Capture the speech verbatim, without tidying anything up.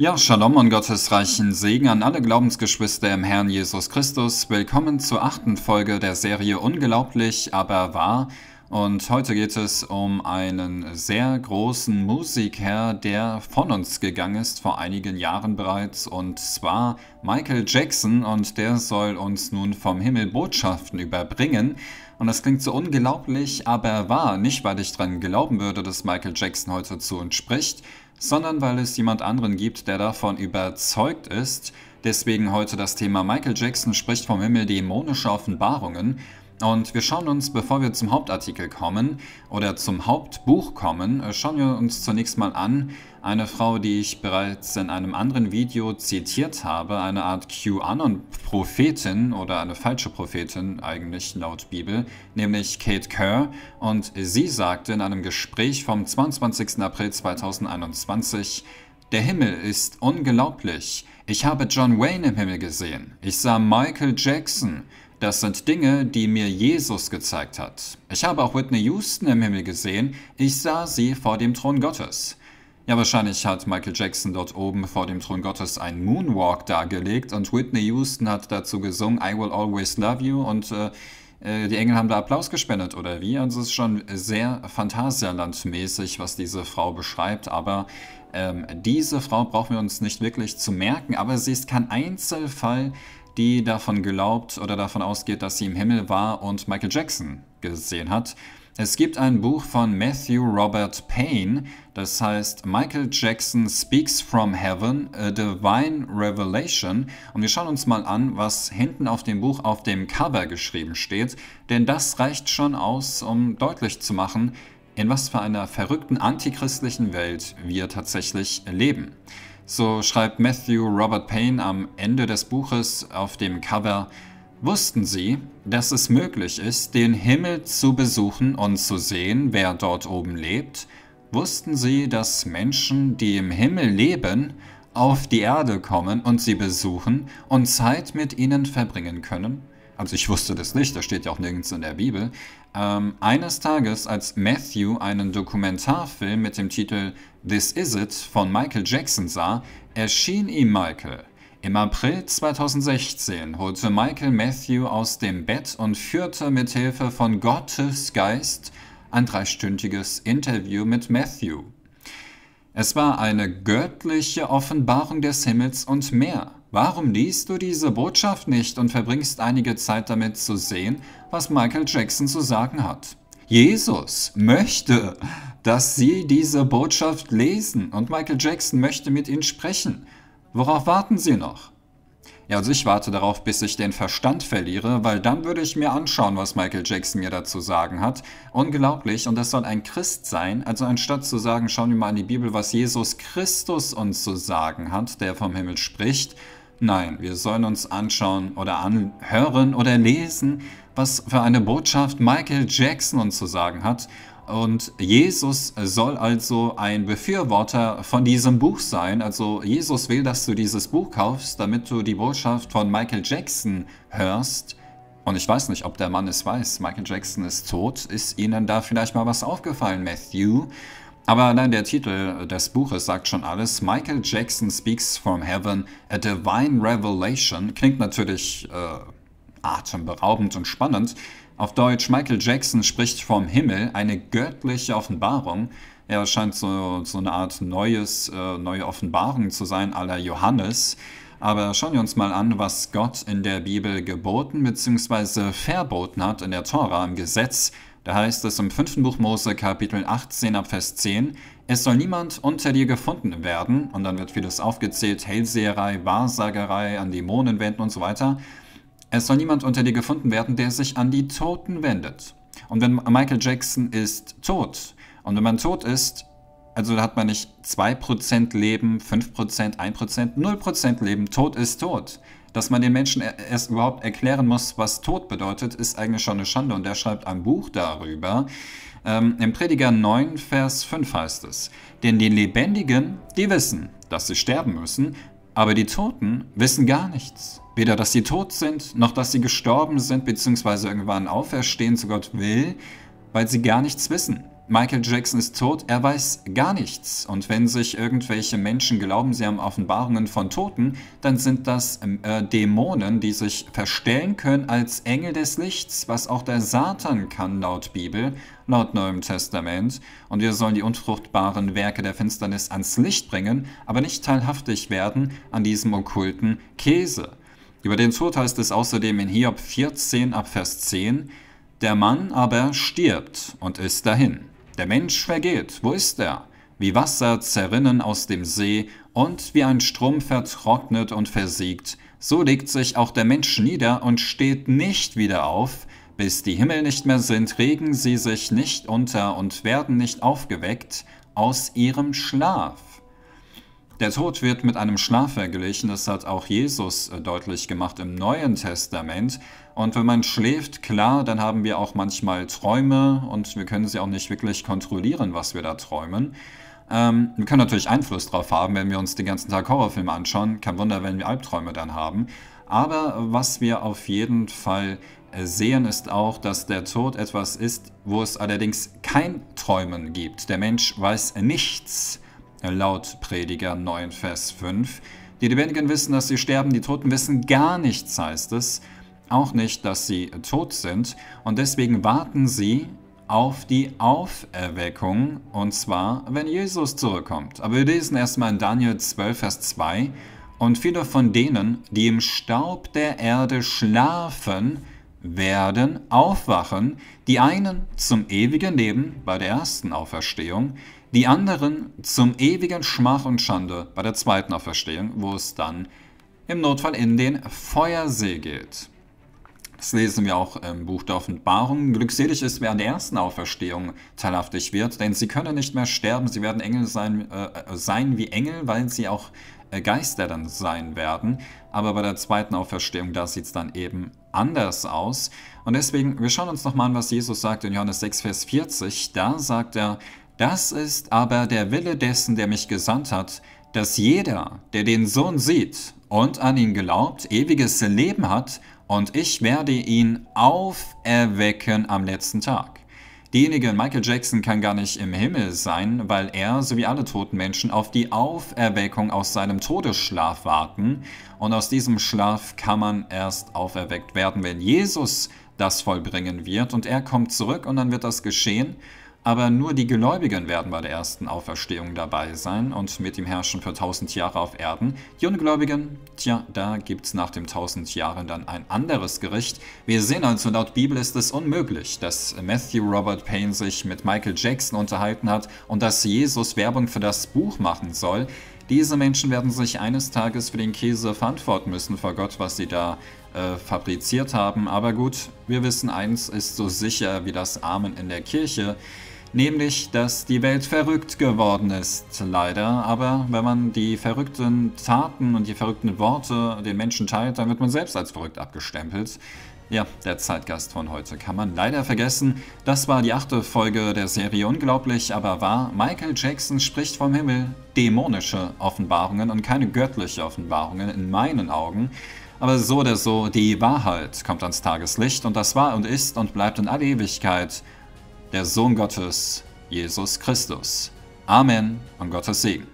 Ja, Shalom und Gottes reichen Segen an alle Glaubensgeschwister im Herrn Jesus Christus. Willkommen zur achten Folge der Serie Unglaublich, aber wahr. Und heute geht es um einen sehr großen Musiker, der von uns gegangen ist, vor einigen Jahren bereits, und zwar Michael Jackson, und der soll uns nun vom Himmel Botschaften überbringen. Und das klingt so unglaublich, aber wahr, nicht weil ich dran glauben würde, dass Michael Jackson heute zu uns spricht, sondern weil es jemand anderen gibt, der davon überzeugt ist. Deswegen heute das Thema Michael Jackson spricht vom Himmel dämonische Offenbarungen. Und wir schauen uns, bevor wir zum Hauptartikel kommen oder zum Hauptbuch kommen, schauen wir uns zunächst mal an, eine Frau, die ich bereits in einem anderen Video zitiert habe, eine Art QAnon-Prophetin oder eine falsche Prophetin eigentlich laut Bibel, nämlich Kate Kerr. Und sie sagte in einem Gespräch vom zweiundzwanzigsten April zweitausendeinundzwanzig, der Himmel ist unglaublich. Ich habe John Wayne im Himmel gesehen. Ich sah Michael Jackson. Das sind Dinge, die mir Jesus gezeigt hat. Ich habe auch Whitney Houston im Himmel gesehen. Ich sah sie vor dem Thron Gottes. Ja, wahrscheinlich hat Michael Jackson dort oben vor dem Thron Gottes einen Moonwalk dargelegt und Whitney Houston hat dazu gesungen, I will always love you, und äh, die Engel haben da Applaus gespendet, oder wie? Also es ist schon sehr Phantasialand-mäßig, was diese Frau beschreibt, aber ähm, diese Frau brauchen wir uns nicht wirklich zu merken, aber sie ist kein Einzelfall, die davon glaubt oder davon ausgeht, dass sie im Himmel war und Michael Jackson gesehen hat. Es gibt ein Buch von Matthew Robert Payne, das heißt Michael Jackson Speaks from Heaven, a Divine Revelation. Und wir schauen uns mal an, was hinten auf dem Buch auf dem Cover geschrieben steht, denn das reicht schon aus, um deutlich zu machen, in was für einer verrückten antichristlichen Welt wir tatsächlich leben. So schreibt Matthew Robert Payne am Ende des Buches auf dem Cover: Wussten Sie, dass es möglich ist, den Himmel zu besuchen und zu sehen, wer dort oben lebt? Wussten Sie, dass Menschen, die im Himmel leben, auf die Erde kommen und sie besuchen und Zeit mit ihnen verbringen können? Also ich wusste das nicht, das steht ja auch nirgends in der Bibel. Ähm, eines Tages, als Matthew einen Dokumentarfilm mit dem Titel This Is It von Michael Jackson sah, erschien ihm Michael. Im April zweitausendsechzehn holte Michael Matthew aus dem Bett und führte mit Hilfe von Gottes Geist ein dreistündiges Interview mit Matthew. Es war eine göttliche Offenbarung des Himmels und mehr. Warum liest du diese Botschaft nicht und verbringst einige Zeit damit zu sehen, was Michael Jackson zu sagen hat? Jesus möchte, dass Sie diese Botschaft lesen und Michael Jackson möchte mit Ihnen sprechen. Worauf warten Sie noch? Ja, also ich warte darauf, bis ich den Verstand verliere, weil dann würde ich mir anschauen, was Michael Jackson mir dazu sagen hat. Unglaublich, und das soll ein Christ sein. Also anstatt zu sagen, schauen wir mal in die Bibel, was Jesus Christus uns zu sagen hat, der vom Himmel spricht. Nein, wir sollen uns anschauen oder anhören oder lesen, was für eine Botschaft Michael Jackson uns zu sagen hat. Und Jesus soll also ein Befürworter von diesem Buch sein. Also Jesus will, dass du dieses Buch kaufst, damit du die Botschaft von Michael Jackson hörst. Und ich weiß nicht, ob der Mann es weiß. Michael Jackson ist tot. Ist Ihnen da vielleicht mal was aufgefallen, Matthew? Aber allein der Titel des Buches sagt schon alles. Michael Jackson Speaks from Heaven, a Divine Revelation. Klingt natürlich äh, atemberaubend und spannend. Auf Deutsch, Michael Jackson spricht vom Himmel, eine göttliche Offenbarung. Er scheint so, so eine Art neues, äh, neue Offenbarung zu sein, à la Johannes. Aber schauen wir uns mal an, was Gott in der Bibel geboten bzw. verboten hat in der Tora, im Gesetz. Da heißt es im fünften Buch Mose, Kapitel achtzehn, ab Vers zehn, es soll niemand unter dir gefunden werden, und dann wird vieles aufgezählt, Hellseherei, Wahrsagerei, an Dämonen wenden und so weiter. Es soll niemand unter dir gefunden werden, der sich an die Toten wendet. Und wenn Michael Jackson ist tot, und wenn man tot ist, also da hat man nicht zwei Prozent Leben, fünf Prozent, ein Prozent, null Prozent Leben, tot ist tot. Dass man den Menschen erst überhaupt erklären muss, was Tod bedeutet, ist eigentlich schon eine Schande. Und er schreibt ein Buch darüber. Ähm, Im Prediger neun, Vers fünf heißt es: Denn die Lebendigen, die wissen, dass sie sterben müssen, aber die Toten wissen gar nichts. Weder, dass sie tot sind, noch dass sie gestorben sind, beziehungsweise irgendwann auferstehen zu Gott will, weil sie gar nichts wissen. Michael Jackson ist tot, er weiß gar nichts. Und wenn sich irgendwelche Menschen glauben, sie haben Offenbarungen von Toten, dann sind das äh, Dämonen, die sich verstellen können als Engel des Lichts, was auch der Satan kann laut Bibel, laut Neuem Testament. Und wir sollen die unfruchtbaren Werke der Finsternis ans Licht bringen, aber nicht teilhaftig werden an diesem okkulten Käse. Über den Tod heißt es außerdem in Hiob vierzehn ab Vers zehn, der Mann aber stirbt und ist dahin. Der Mensch vergeht, wo ist er? Wie Wasser zerrinnen aus dem See und wie ein Strom vertrocknet und versiegt, so legt sich auch der Mensch nieder und steht nicht wieder auf, bis die Himmel nicht mehr sind, regen sie sich nicht unter und werden nicht aufgeweckt aus ihrem Schlaf. Der Tod wird mit einem Schlaf verglichen, das hat auch Jesus deutlich gemacht im Neuen Testament. Und wenn man schläft, klar, dann haben wir auch manchmal Träume und wir können sie auch nicht wirklich kontrollieren, was wir da träumen. Ähm, wir können natürlich Einfluss darauf haben, wenn wir uns den ganzen Tag Horrorfilme anschauen. Kein Wunder, wenn wir Albträume dann haben. Aber was wir auf jeden Fall sehen, ist auch, dass der Tod etwas ist, wo es allerdings kein Träumen gibt. Der Mensch weiß nichts. Laut Prediger neun, Vers fünf. Die Lebendigen wissen, dass sie sterben, die Toten wissen gar nichts, heißt es. Auch nicht, dass sie tot sind. Und deswegen warten sie auf die Auferweckung, und zwar, wenn Jesus zurückkommt. Aber wir lesen erstmal in Daniel zwölf, Vers zwei. Und viele von denen, die im Staub der Erde schlafen, werden aufwachen, die einen zum ewigen Leben bei der ersten Auferstehung, die anderen zum ewigen Schmach und Schande bei der zweiten Auferstehung, wo es dann im Notfall in den Feuersee geht. Das lesen wir auch im Buch der Offenbarung. Glückselig ist, wer an der ersten Auferstehung teilhaftig wird, denn sie können nicht mehr sterben, sie werden Engel sein, äh, sein wie Engel, weil sie auch äh, Geister dann sein werden. Aber bei der zweiten Auferstehung, da sieht es dann eben anders aus. Und deswegen, wir schauen uns nochmal an, was Jesus sagt in Johannes sechs, Vers vierzig. Da sagt er, das ist aber der Wille dessen, der mich gesandt hat, dass jeder, der den Sohn sieht und an ihn glaubt, ewiges Leben hat, und ich werde ihn auferwecken am letzten Tag. Diejenige, Michael Jackson, kann gar nicht im Himmel sein, weil er, so wie alle toten Menschen, auf die Auferweckung aus seinem Todesschlaf warten. Und aus diesem Schlaf kann man erst auferweckt werden, wenn Jesus das vollbringen wird. Und er kommt zurück und dann wird das geschehen. Aber nur die Gläubigen werden bei der ersten Auferstehung dabei sein und mit ihm herrschen für tausend Jahre auf Erden. Die Ungläubigen, tja, da gibt es nach den tausend Jahren dann ein anderes Gericht. Wir sehen also, laut Bibel ist es unmöglich, dass Matthew Robert Payne sich mit Michael Jackson unterhalten hat und dass Jesus Werbung für das Buch machen soll. Diese Menschen werden sich eines Tages für den Käse verantworten müssen vor Gott, was sie da äh, fabriziert haben. Aber gut, wir wissen, eins ist so sicher wie das Amen in der Kirche. Nämlich, dass die Welt verrückt geworden ist, leider. Aber wenn man die verrückten Taten und die verrückten Worte den Menschen teilt, dann wird man selbst als verrückt abgestempelt. Ja, der Zeitgeist von heute kann man leider vergessen. Das war die achte Folge der Serie Unglaublich, aber wahr. Michael Jackson spricht vom Himmel dämonische Offenbarungen und keine göttliche Offenbarungen in meinen Augen. Aber so oder so, die Wahrheit kommt ans Tageslicht und das war und ist und bleibt in alle Ewigkeit der Sohn Gottes, Jesus Christus. Amen und Gottes Segen.